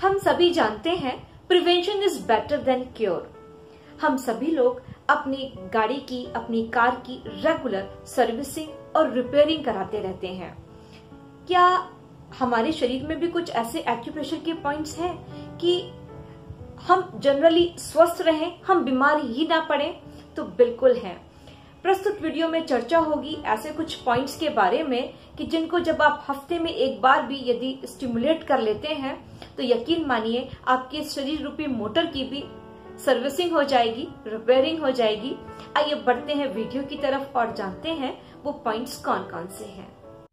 हम सभी जानते हैं prevention is better than cure. हम सभी लोग अपनी गाड़ी की, अपनी कार की रेगुलर सर्विसिंग और रिपेयरिंग कराते रहते हैं। क्या हमारे शरीर में भी कुछ ऐसे एक्यूप्रेशर के पॉइंट्स हैं कि हम जनरली स्वस्थ रहें, हम बीमार ही ना पड़े? तो बिल्कुल हैं। प्रस्तुत वीडियो में चर्चा होगी ऐसे कुछ पॉइंट्स के बारे में कि जिनको जब आप हफ्ते में एक बार भी यदि स्टिमुलेट कर लेते हैं तो यकीन मानिए आपके शरीर रूपी मोटर की भी सर्विसिंग हो जाएगी, रिपेयरिंग हो जाएगी। आइए बढ़ते हैं वीडियो की तरफ और जानते हैं वो पॉइंट्स कौन कौन से हैं।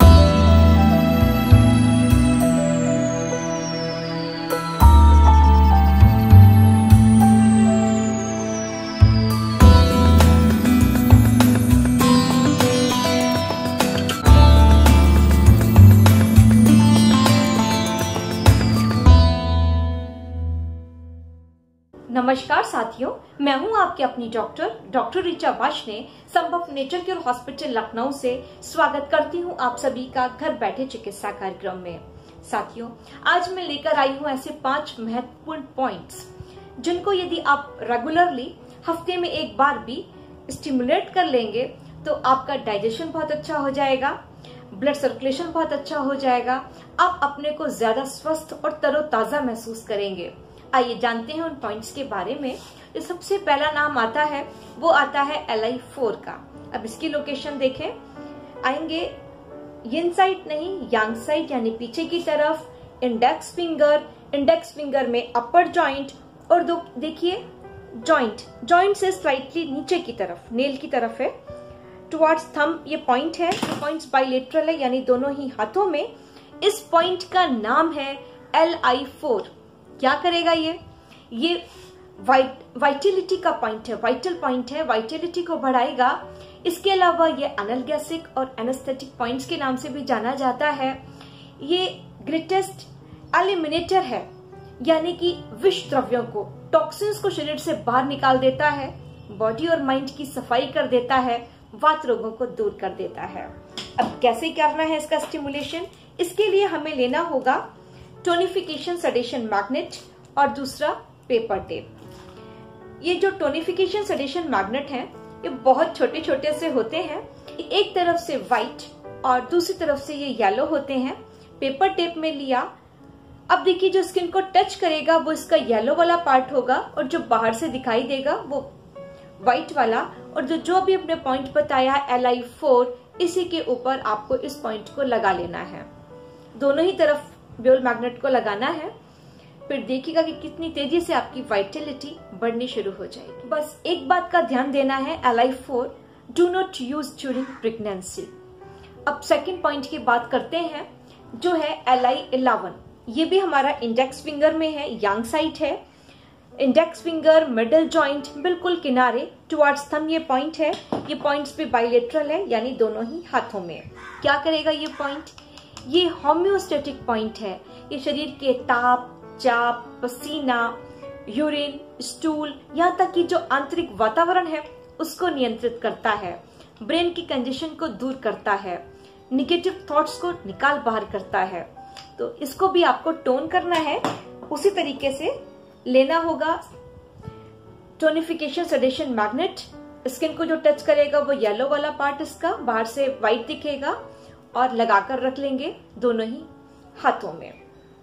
नमस्कार साथियों, मैं हूं आपके अपनी डॉक्टर रिचा वार्ष्णेय, संभव नेचर केयर हॉस्पिटल लखनऊ से स्वागत करती हूं आप सभी का घर बैठे चिकित्सा कार्यक्रम में। साथियों, आज मैं लेकर आई हूं ऐसे 5 महत्वपूर्ण पॉइंट्स जिनको यदि आप रेगुलरली हफ्ते में एक बार भी स्टिमुलेट कर लेंगे तो आपका डाइजेशन बहुत अच्छा हो जाएगा, ब्लड सर्कुलेशन बहुत अच्छा हो जाएगा, आप अपने को ज्यादा स्वस्थ और तरोताजा महसूस करेंगे। आइए जानते हैं उन पॉइंट्स के बारे में। जो सबसे पहला नाम आता है वो आता है LI4 का। अब इसकी लोकेशन देखें, आएंगे यिन साइड नहीं, यांग साइड यानी पीछे की तरफ, इंडेक्स फिंगर में अपर जॉइंट और देखिए जॉइंट से स्लाइटली नीचे की तरफ, नेल की तरफ है, टुवर्ड्स थंब ये पॉइंट है। ये पॉइंट्स बाइलेटरल है यानी दोनों ही हाथों में। इस पॉइंट का नाम है LI4। क्या करेगा ये वाइटलिटी का पॉइंट है, वाइटल पॉइंट है, वाइटलिटी को बढ़ाएगा। इसके अलावा ये एनाल्गेसिक और एनेस्थेटिक पॉइंट्स के नाम से भी जाना जाता है। ये ग्रेटेस्ट एलिमिनेटर है यानी कि विष द्रव्यों को, टॉक्सिन्स को शरीर से बाहर निकाल देता है, बॉडी और माइंड की सफाई कर देता है, वात रोगों को दूर कर देता है। अब कैसे करना है इसका स्टिमुलेशन? इसके लिए हमें लेना होगा टोनिफिकेशन सेडेशन मैग्नेट और दूसरा पेपर टेप। ये जो टोनिफिकेशन सेडेशन मैग्नेट हैं ये बहुत छोटे छोटे से होते हैं, एक तरफ से व्हाइट और दूसरी तरफ से ये येलो होते हैं। पेपर टेप में लिया। अब देखिए जो स्किन को टच करेगा वो इसका येलो वाला पार्ट होगा और जो बाहर से दिखाई देगा वो व्हाइट वाला। और जो भी अपने पॉइंट बताया LI4, इसी के ऊपर आपको इस पॉइंट को लगा लेना है। दोनों ही तरफ ब्योल मैग्नेट को लगाना है। फिर देखिएगा कि कितनी तेजी से आपकी वाइटलिटी बढ़नी शुरू हो जाएगी। बस एक बात का ध्यान देना है, LI4 do not use during pregnancy. अब सेकंड पॉइंट की बात करते हैं जो है LI11। ये भी हमारा इंडेक्स फिंगर में है, यांग साइड है। इंडेक्स फिंगर, मिडल जॉइंट बिल्कुल किनारे, टुवर्ड्स थंब ये पॉइंट है। ये पॉइंट्स भी बाइलेटरल है यानी दोनों ही हाथों में। क्या करेगा ये पॉइंट? ये होम्योस्टेटिक पॉइंट है। ये शरीर के ताप, चाप, पसीना, यूरिन, स्टूल, यहाँ तक कि जो आंतरिक वातावरण है उसको नियंत्रित करता है, ब्रेन की कंजेशन को दूर करता है, निगेटिव थॉट्स को निकाल बाहर करता है। तो इसको भी आपको टोन करना है। उसी तरीके से लेना होगा टोनिफिकेशन सेडेशन मैग्नेट। स्किन को जो टच करेगा वो येलो वाला पार्ट इसका, बाहर से व्हाइट दिखेगा, और लगाकर रख लेंगे दोनों ही हाथों में।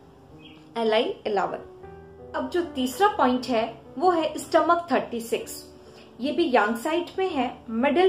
LI11। अब जो तीसरा पॉइंट है वो है स्टमक 36। ये भी यांग साइड में है। मिडिल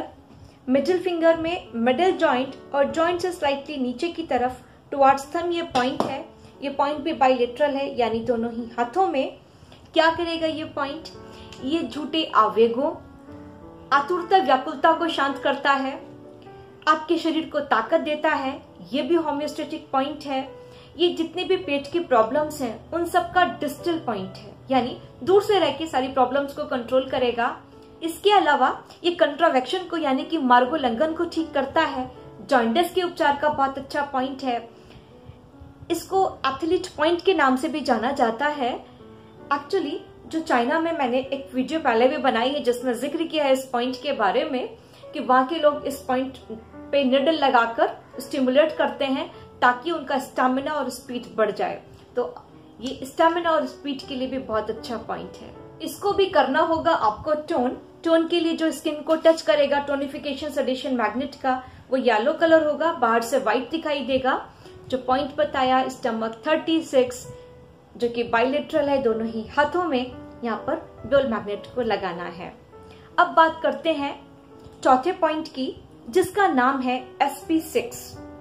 फिंगर में मिडिल जॉइंट और जॉइंट से स्लाइटली नीचे की तरफ टुवर्ड्स थंब ये पॉइंट है। ये पॉइंट भी बाइलेटरल है यानी दोनों ही हाथों में। क्या करेगा ये पॉइंट? ये झूठे आवेगों, आतुरता, व्याकुलता को शांत करता है, आपके शरीर को ताकत देता है। ये भी होम्योस्टेटिक पॉइंट है। ये जितने भी पेट की प्रॉब्लम्स हैं उन सब का डिस्टल पॉइंट है यानी दूर से रह के सारी प्रॉब्लम्स को कंट्रोल करेगा। इसके अलावा ये कंट्रावेक्शन को यानी कि मार्गोल्लंघन को ठीक करता है। जॉइंटिस के उपचार का बहुत अच्छा पॉइंट है। इसको एथलीट पॉइंट के नाम से भी जाना जाता है। एक्चुअली जो चाइना में मैंने एक वीडियो पहले भी बनाई है जिसमें जिक्र किया है इस पॉइंट के बारे में कि वहां के लोग इस पॉइंट पे निडल लगाकर स्टिमुलेट करते हैं ताकि उनका स्टैमिना और स्पीड बढ़ जाए। तो ये स्टैमिना और स्पीड के लिए भी बहुत अच्छा पॉइंट है। इसको भी करना होगा आपको टोन के लिए जो स्किन को टच करेगा टोनिफिकेशन सेडेशन मैग्नेट का, वो येलो कलर होगा, बाहर से व्हाइट दिखाई देगा। जो पॉइंट बताया स्टमक 36 जो कि बाइलेटरल है, दोनों ही हाथों में यहाँ पर बॉल मैग्नेट को लगाना है। अब बात करते हैं चौथे पॉइंट की, जिसका नाम है SP6।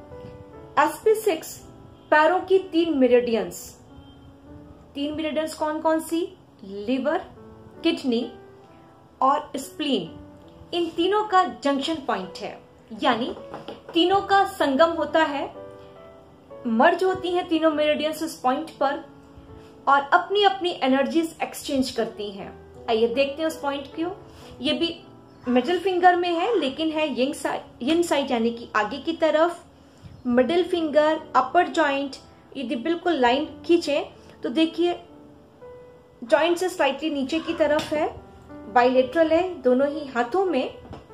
SP6 पैरों की 3 मेरिडियंस। 3 मेरिडियंस कौन कौन सी? लिवर, किडनी और स्प्लीन। इन तीनों का जंक्शन पॉइंट है, यानी तीनों का संगम होता है, मर्ज होती हैं तीनों मेरिडियंस इस पॉइंट पर और अपनी अपनी एनर्जीज एक्सचेंज करती हैं। आइए देखते हैं उस पॉइंट को। ये भी मिडिल फिंगर में है, लेकिन है यिन साइड यानी कि आगे की तरफ। मिडिल फिंगर, अपर जॉइंट, यदि बिल्कुल लाइन खींचे तो देखिए जॉइंट से स्लाइटली नीचे की तरफ है, बाइलेटरल है दोनों ही हाथों में।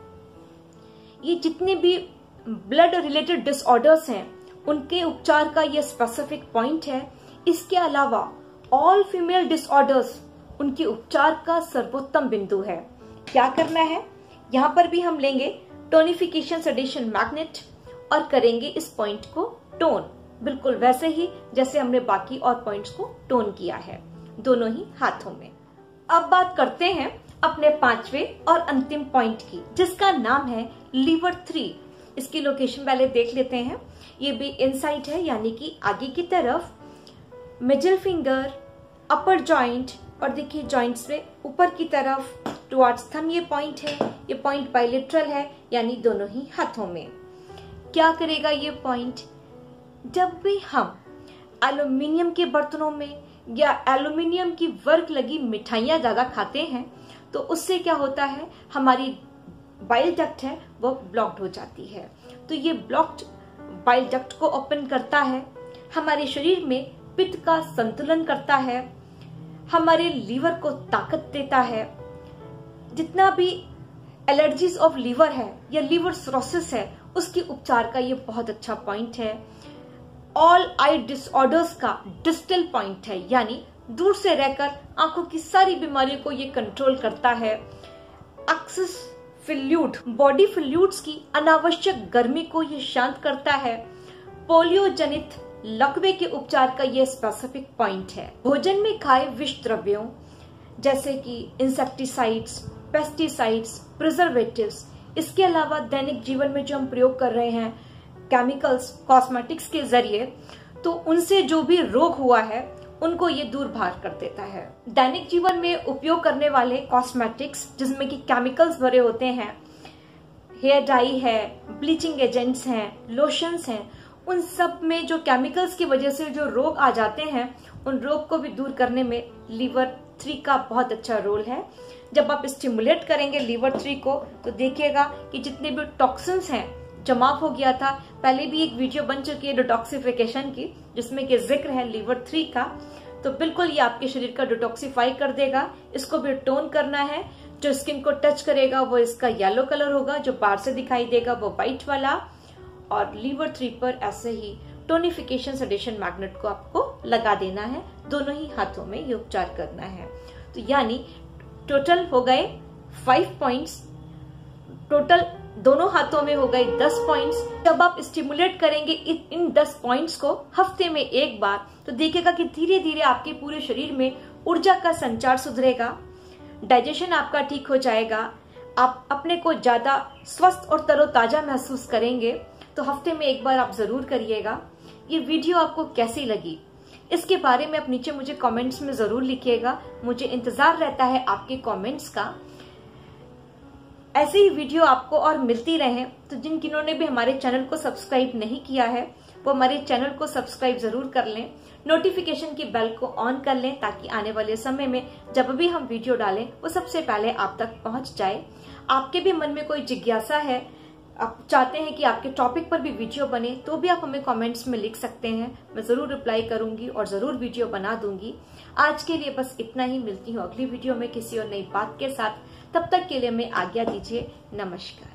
ये जितने भी ब्लड रिलेटेड डिसऑर्डर्स हैं उनके उपचार का ये स्पेसिफिक पॉइंट है। इसके अलावा ऑल फीमेल डिसऑर्डर्स, उनके उपचार का सर्वोत्तम बिंदु है। क्या करना है? यहाँ पर भी हम लेंगे टोनिफिकेशन सेडेशन मैग्नेट और करेंगे इस पॉइंट को टोन, बिल्कुल वैसे ही जैसे हमने बाकी और पॉइंट्स को टोन किया है, दोनों ही हाथों में। अब बात करते हैं अपने 5वें और अंतिम पॉइंट की, जिसका नाम है लीवर 3। इसकी लोकेशन पहले देख लेते हैं। ये भी इनसाइड है, यानी कि आगे की तरफ। मिडिल फिंगर, अपर जॉइंट और देखिए जॉइंट्स में ऊपर की तरफ टुवर्ड्स थंब ये पॉइंट है। ये पॉइंट बाइलेटरल है, यानी दोनों ही हाथों में। क्या करेगा ये पॉइंट? जब भी हम एल्यूमिनियम के बर्तनों में या एल्यूमिनियम की वर्क लगी मिठाइयां ज्यादा खाते हैं तो उससे क्या होता है, हमारी बाइल डक्ट है वो ब्लॉक्ड हो जाती है। तो ये ब्लॉक्ड बाइल डक्ट को ओपन करता है, हमारे शरीर में पित्त का संतुलन करता है, हमारे लीवर को ताकत देता है। जितना भी एलर्जीज ऑफ लीवर है या लीवर सिरोसिस है उसके उपचार का ये बहुत अच्छा पॉइंट है। ऑल आई डिसऑर्डर्स का डिस्टल पॉइंट है, यानी दूर से रहकर आंखों की सारी बीमारियों को ये कंट्रोल करता है। एक्सेस फ्लूइड, बॉडी फ्लूइड्स की अनावश्यक गर्मी को ये शांत करता है। पोलियो जनित लकवे के उपचार का ये स्पेसिफिक पॉइंट है। भोजन में खाए विष द्रव्यों जैसे कि इंसेक्टिसाइड्स, पेस्टिसाइड्स, प्रिजर्वेटिव्स, इसके अलावा दैनिक जीवन में जो हम प्रयोग कर रहे हैं केमिकल्स, कॉस्मेटिक्स के जरिए, तो उनसे जो भी रोग हुआ है उनको ये दूर भार कर देता है। दैनिक जीवन में उपयोग करने वाले कॉस्मेटिक्स जिसमें कि केमिकल्स भरे होते हैं, हेयर डाई है, ब्लीचिंग एजेंट्स हैं, लोशंस हैं, उन सब में जो केमिकल्स की वजह से जो रोग आ जाते हैं उन रोग को भी दूर करने में लीवर 3 का बहुत अच्छा रोल है। जब आप स्टिमुलेट करेंगे लीवर 3 को तो देखिएगा कि जितने भी टॉक्सिन्स हैं जमाव हो गया था। पहले भी एक वीडियो बन चुकी है डिटॉक्सिफिकेशन की जिसमें कि जिक्र है लीवर 3 का, तो बिल्कुल ये आपके शरीर का डिटॉक्सिफाई कर देगा। इसको भी टोन करना है। जो स्किन को टच करेगा वो इसका येलो कलर होगा, जो बाहर से दिखाई देगा वो व्हाइट वाला। और लीवर 3 पर ऐसे ही टोनिफिकेशन सेडेशन मैग्नेट को आपको लगा देना है, दोनों ही हाथों में ये उपचार करना है। तो यानी टोटल हो गए 5 पॉइंट्स, टोटल दोनों हाथों में हो गए 10 पॉइंट्स। जब आप स्टिमुलेट करेंगे इन 10 पॉइंट्स को हफ्ते में एक बार, तो देखिएगा कि धीरे धीरे आपके पूरे शरीर में ऊर्जा का संचार सुधरेगा, डाइजेशन आपका ठीक हो जाएगा, आप अपने को ज्यादा स्वस्थ और तरोताजा महसूस करेंगे। तो हफ्ते में एक बार आप जरूर करिएगा। ये वीडियो आपको कैसी लगी इसके बारे में आप नीचे मुझे कमेंट्स में जरूर लिखिएगा। मुझे इंतजार रहता है आपके कमेंट्स का। ऐसे ही वीडियो आपको और मिलती रहे, तो जिन्होंने भी हमारे चैनल को सब्सक्राइब नहीं किया है वो हमारे चैनल को सब्सक्राइब जरूर कर लें, नोटिफिकेशन की बेल को ऑन कर लें ताकि आने वाले समय में जब भी हम वीडियो डालें वो सबसे पहले आप तक पहुंच जाए। आपके भी मन में कोई जिज्ञासा है, आप चाहते हैं कि आपके टॉपिक पर भी वीडियो बने, तो भी आप हमें कमेंट्स में लिख सकते हैं। मैं जरूर रिप्लाई करूंगी और जरूर वीडियो बना दूंगी। आज के लिए बस इतना ही। मिलती हूँ अगली वीडियो में किसी और नई बात के साथ। तब तक के लिए मैं आज्ञा दीजिए। नमस्कार।